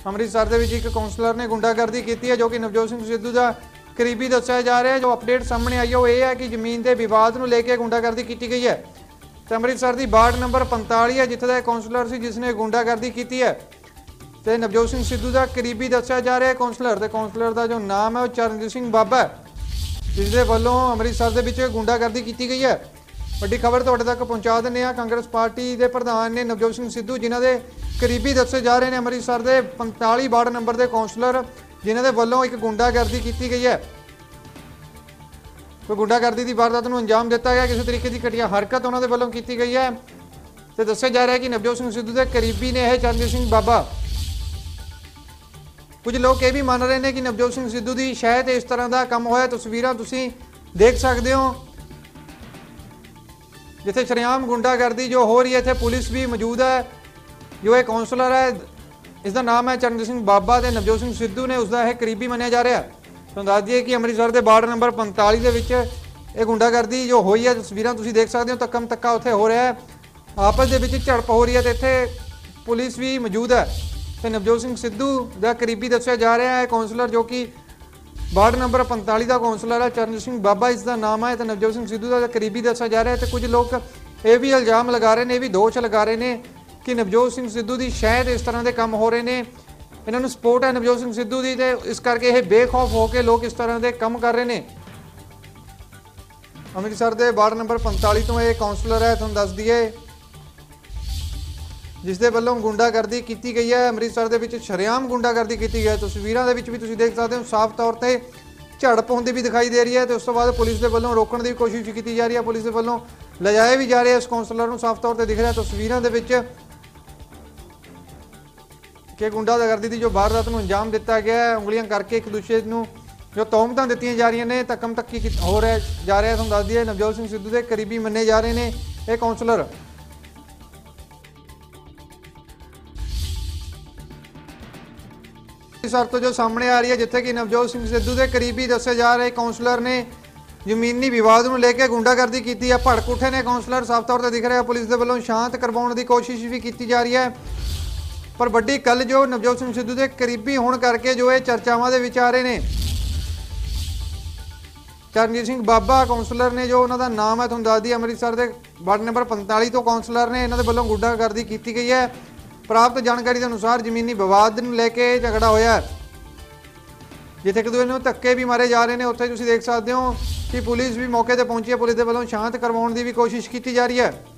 ਅੰਮ੍ਰਿਤਸਰ ਦੇ ਵਿੱਚ ਇੱਕ ਕਾਉਂਸਲਰ ਨੇ ਗੁੰਡਾਗਰਦੀ ਕੀਤੀ ਹੈ, ਜੋ ਕਿ ਨਵਜੋਤ ਸਿੰਘ ਸਿੱਧੂ ਦਾ ਕਰੀਬੀ ਦੱਸਿਆ ਜਾ ਰਿਹਾ ਹੈ। ਜੋ ਅਪਡੇਟ ਸਾਹਮਣੇ ਆਈ ਹੈ ਉਹ ਇਹ ਹੈ ਕਿ ਜ਼ਮੀਨ ਦੇ ਵਿਵਾਦ ਨੂੰ ਲੈ ਕੇ ਗੁੰਡਾਗਰਦੀ ਕੀਤੀ ਗਈ ਹੈ। ਤੇ ਅੰਮ੍ਰਿਤਸਰ ਦੀ ਵਾਰਡ ਨੰਬਰ 45 ਹੈ, ਜਿੱਥੇ ਦਾ ਕਾਉਂਸਲਰ ਸੀ ਜਿਸ ਨੇ ਗੁੰਡਾਗਰਦੀ ਕੀਤੀ ਹੈ। ਤੇ ਨਵਜੋਤ ਸਿੰਘ ਸਿੱਧੂ ਦਾ ਕਰੀਬੀ ਦੱਸਿਆ ਜਾ ਰਿਹਾ ਹੈ ਕਾਉਂਸਲਰ, ਤੇ ਕਾਉਂਸਲਰ ਦਾ ਜੋ ਨਾਮ ਹੈ ਉਹ ਚਰਨਜੀਤ ਸਿੰਘ ਬਾਬਾ ਹੈ, ਜਿਸ ਦੇ ਵੱਲੋਂ ਅੰਮ੍ਰਿਤਸਰ ਦੇ ਵਿੱਚ ਗੁੰਡਾਗਰਦੀ ਕੀਤੀ ਗਈ ਹੈ। ਵੱਡੀ ਖਬਰ ਤੁਹਾਡੇ ਤੱਕ ਪਹੁੰਚਾ ਦਿੰਦੇ ਹਾਂ। ਕਾਂਗਰਸ ਪਾਰਟੀ ਦੇ ਪ੍ਰਧਾਨ ਨੇ ਨਵਜੋਤ ਸਿੰਘ ਸਿੱਧੂ, ਜਿਨ੍ਹਾਂ ਦੇ ਕਰੀਬੀ ਦੱਸੇ ਜਾ ਰਹੇ ਨੇ ਅੰਮ੍ਰਿਤਸਰ ਦੇ 45 ਵਾਰਡ ਨੰਬਰ ਦੇ ਕਾਉਂਸਲਰ, ਜਿਨ੍ਹਾਂ ਦੇ ਵੱਲੋਂ ਇੱਕ ਗੁੰਡਾਗਰਦੀ ਕੀਤੀ ਗਈ ਹੈ। ਕੋਈ ਗੁੰਡਾਗਰਦੀ ਦੀ ਵਾਰਦਾਤ ਨੂੰ ਅੰਜਾਮ ਦਿੱਤਾ ਗਿਆ, ਕਿਸੇ ਤਰੀਕੇ ਦੀ ਘਟੀਆ ਹਰਕਤ ਉਹਨਾਂ ਦੇ ਵੱਲੋਂ ਕੀਤੀ ਗਈ ਹੈ। ਤੇ ਦੱਸਿਆ ਜਾ ਰਿਹਾ ਹੈ ਕਿ ਨਵਜੋਤ ਸਿੰਘ ਸਿੱਧੂ ਦੇ ਕਰੀਬੀ ਨੇ ਇਹ ਚਰਨਜੀਤ ਸਿੰਘ ਬਾਬਾ। ਕੁਝ ਲੋਕ ਇਹ ਵੀ ਮੰਨ ਰਹੇ ਨੇ ਕਿ ਨਵਜੋਤ ਸਿੰਘ ਸਿੱਧੂ ਦੀ ਸ਼ਾਇਦ ਇਸ ਤਰ੍ਹਾਂ ਦਾ ਕੰਮ ਹੋਇਆ। ਤਸਵੀਰਾਂ ਤੁਸੀਂ ਦੇਖ ਸਕਦੇ ਹੋ, ਜਿੱਥੇ ਸ਼ਰੇਆਮ ਗੁੰਡਾਗਰਦੀ ਜੋ ਹੋ ਰਹੀ ਹੈ। ਇੱਥੇ ਪੁਲਿਸ ਵੀ ਮੌਜੂਦ ਹੈ। ਜੋ ਇਹ ਕਾਉਂਸਲਰ ਹੈ, ਇਸ ਦਾ ਨਾਮ ਹੈ ਚਰਨਜੀਤ ਸਿੰਘ ਬਾਬਾ, ਤੇ ਨਵਜੋਤ ਸਿੰਘ ਸਿੱਧੂ ਨੇ ਉਸਦਾ ਇਹ ਕਰੀਬੀ ਮੰਨਿਆ ਜਾ ਰਿਹਾ। ਤੁਹਾਨੂੰ ਦੱਸ ਦਈਏ ਕਿ ਅੰਮ੍ਰਿਤਸਰ ਦੇ ਵਾਰਡ ਨੰਬਰ 45 ਦੇ ਵਿੱਚ ਇਹ ਗੁੰਡਾਗਰਦੀ ਜੋ ਹੋਈ ਹੈ, ਤਸਵੀਰਾਂ ਤੁਸੀਂ ਦੇਖ ਸਕਦੇ ਹੋ। ਧੱਕਮ ਧੱਕਾ ਉੱਥੇ ਹੋ ਰਿਹਾ ਹੈ, ਆਪਸ ਦੇ ਵਿੱਚ ਝੜਪ ਹੋ ਰਹੀ ਹੈ, ਤੇ ਇੱਥੇ ਪੁਲਿਸ ਵੀ ਮੌਜੂਦ ਹੈ। ਤੇ ਨਵਜੋਤ ਸਿੰਘ ਸਿੱਧੂ ਦਾ ਕਰੀਬੀ ਦੱਸਿਆ ਜਾ ਰਿਹਾ ਹੈ ਕਾਉਂਸਲਰ, ਜੋ ਕਿ ਵਾਰਡ ਨੰਬਰ 45 ਦਾ ਕਾਉਂਸਲਰ ਹੈ, ਚਰਨਜੀਤ ਸਿੰਘ ਬਾਬਾ ਇਸ ਦਾ ਨਾਮ ਹੈ। ਤੇ ਨਵਜੋਤ ਸਿੰਘ ਸਿੱਧੂ ਦਾ ਕਰੀਬੀ ਦੱਸਿਆ ਜਾ ਰਿਹਾ ਹੈ। ਤੇ ਕੁਝ ਲੋਕ ਇਹ ਵੀ ਇਲਜ਼ਾਮ ਲਗਾ ਰਹੇ ਨੇ, ਇਹ ਵੀ ਦੋਸ਼ ਲਗਾ ਰਹੇ ਨੇ ਕਿ ਨਵਜੋਤ ਸਿੰਘ ਸਿੱਧੂ ਦੀ ਸ਼ਾਇਦ ਇਸ ਤਰ੍ਹਾਂ ਦੇ ਕੰਮ ਹੋ ਰਹੇ ਨੇ, ਇਹਨਾਂ ਨੂੰ ਸਪੋਰਟ ਹੈ ਨਵਜੋਤ ਸਿੰਘ ਸਿੱਧੂ ਦੀ, ਤੇ ਇਸ ਕਰਕੇ ਇਹ ਬੇਖੌਫ ਹੋ ਕੇ ਲੋਕ ਇਸ ਤਰ੍ਹਾਂ ਦੇ ਕੰਮ ਕਰ ਰਹੇ ਨੇ। ਅੰਮ੍ਰਿਤਸਰ ਦੇ ਵਾਰਡ ਨੰਬਰ 45 ਤੋਂ ਇਹ ਕਾਉਂਸਲਰ ਹੈ, ਤੁਹਾਨੂੰ ਦੱਸ ਦਈਏ, ਜਿਸ ਦੇ ਵੱਲੋਂ ਗੁੰਡਾਗਰਦੀ ਕੀਤੀ ਗਈ ਹੈ। ਅੰਮ੍ਰਿਤਸਰ ਦੇ ਵਿੱਚ ਸ਼ਰੇਆਮ ਗੁੰਡਾਗਰਦੀ ਕੀਤੀ ਗਈ ਹੈ। ਤਸਵੀਰਾਂ ਦੇ ਵਿੱਚ ਵੀ ਤੁਸੀਂ ਦੇਖ ਸਕਦੇ ਹੋ, ਸਾਫ਼ ਤੌਰ ਤੇ ਝੜਪ ਹੁੰਦੀ ਵੀ ਦਿਖਾਈ ਦੇ ਰਹੀ ਹੈ। ਤੇ ਉਸ ਤੋਂ ਬਾਅਦ ਪੁਲਿਸ ਦੇ ਵੱਲੋਂ ਰੋਕਣ ਦੀ ਕੋਸ਼ਿਸ਼ ਕੀਤੀ ਜਾ ਰਹੀ ਹੈ, ਪੁਲਿਸ ਦੇ ਵੱਲੋਂ ਲਿਜਾਇਆ ਵੀ ਜਾ ਰਿਹਾ ਇਸ ਕਾਉਂਸਲਰ ਨੂੰ, ਸਾਫ਼ ਤੌਰ ਤੇ ਦਿਖ ਰਿਹਾ ਤਸਵੀਰਾਂ ਦੇ ਵਿੱਚ ਕਿ ਗੁੰਡਾਗਰਦੀ ਦੀ ਜੋ ਵਾਰਦਾਤ ਨੂੰ ਅੰਜਾਮ ਦਿੱਤਾ ਗਿਆ ਹੈ। ਉਂਗਲੀਆਂ ਕਰਕੇ ਇੱਕ ਦੂਸਰੇ ਨੂੰ ਜੋ ਤੌਹਮਤਾਂ ਦਿੱਤੀਆਂ ਜਾ ਰਹੀਆਂ ਨੇ, ਧੱਕਮ ਧੱਕੀ ਹੋ ਰਿਹਾ ਜਾ ਰਿਹਾ। ਤੁਹਾਨੂੰ ਦੱਸ ਦਈਏ ਨਵਜੋਤ ਸਿੰਘ ਸਿੱਧੂ ਦੇ ਕਰੀਬੀ ਮੰਨੇ ਜਾ ਰਹੇ ਨੇ ਇਹ ਕਾਉਂਸਲਰ। ਅੰਮ੍ਰਿਤਸਰ ਤੋਂ ਜੋ ਸਾਹਮਣੇ ਆ ਰਹੀ ਹੈ, ਜਿੱਥੇ ਕਿ ਨਵਜੋਤ ਸਿੰਘ ਸਿੱਧੂ ਦੇ ਕਰੀਬੀ ਦੱਸੇ ਜਾ ਰਹੇ ਕਾਉਂਸਲਰ ਨੇ ਜ਼ਮੀਨੀ ਵਿਵਾਦ ਨੂੰ ਲੈ ਕੇ ਗੁੰਡਾਗਰਦੀ ਕੀਤੀ ਹੈ। ਭੜਕ ਉੱਠੇ ਨੇ ਕਾਉਂਸਲਰ, ਸਾਫ਼ ਤੌਰ ਤੇ ਦਿਖ ਰਿਹਾ। ਪੁਲਿਸ ਦੇ ਵੱਲੋਂ ਸ਼ਾਂਤ ਕਰਵਾਉਣ ਦੀ ਕੋਸ਼ਿਸ਼ ਵੀ ਕੀਤੀ ਜਾ ਰਹੀ ਹੈ, ਪਰ ਵੱਡੀ ਗੱਲ ਜੋ ਨਵਜੋਤ ਸਿੰਘ ਸਿੱਧੂ ਦੇ ਕਰੀਬੀ ਹੋਣ ਕਰਕੇ ਜੋ ਇਹ ਚਰਚਾਵਾਂ ਦੇ ਵਿੱਚ ਆ ਰਹੇ ਨੇ। ਚਰਨਜੀਤ ਸਿੰਘ ਬਾਬਾ ਕਾਉਂਸਲਰ ਨੇ, ਜੋ ਉਹਨਾਂ ਦਾ ਨਾਮ ਹੈ, ਤੁਹਾਨੂੰ ਦੱਸ ਦਈਏ, ਅੰਮ੍ਰਿਤਸਰ ਦੇ ਵਾਰਡ ਨੰਬਰ 45 ਤੋਂ ਕਾਉਂਸਲਰ ਨੇ। ਇਹਨਾਂ ਦੇ ਵੱਲੋਂ ਗੁੰਡਾਗਰਦੀ ਕੀਤੀ ਗਈ ਹੈ। ਪ੍ਰਾਪਤ ਜਾਣਕਾਰੀ ਦੇ ਅਨੁਸਾਰ ਜ਼ਮੀਨੀ ਵਿਵਾਦ ਨੂੰ ਲੈ ਕੇ ਝਗੜਾ ਹੋਇਆ, ਜਿੱਥੇ ਇੱਕ ਦੂਜੇ ਨੂੰ ਧੱਕੇ ਵੀ ਮਾਰੇ ਜਾ ਰਹੇ ਨੇ। ਉੱਥੇ ਤੁਸੀਂ ਦੇਖ ਸਕਦੇ ਹੋ ਕਿ ਪੁਲਿਸ ਵੀ ਮੌਕੇ ਤੇ ਪਹੁੰਚੀ ਹੈ। ਪੁਲਿਸ ਦੇ ਵੱਲੋਂ ਸ਼ਾਂਤ ਕਰਵਾਉਣ ਦੀ ਵੀ ਕੋਸ਼ਿਸ਼ ਕੀਤੀ ਜਾ ਰਹੀ ਹੈ।